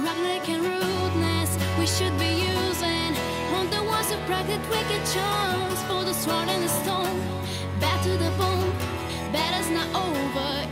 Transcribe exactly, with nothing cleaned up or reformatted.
neglect and rudeness we should be using on the ones who practice wicked charms for the sword and the stone. Back to the bone, battle's not over.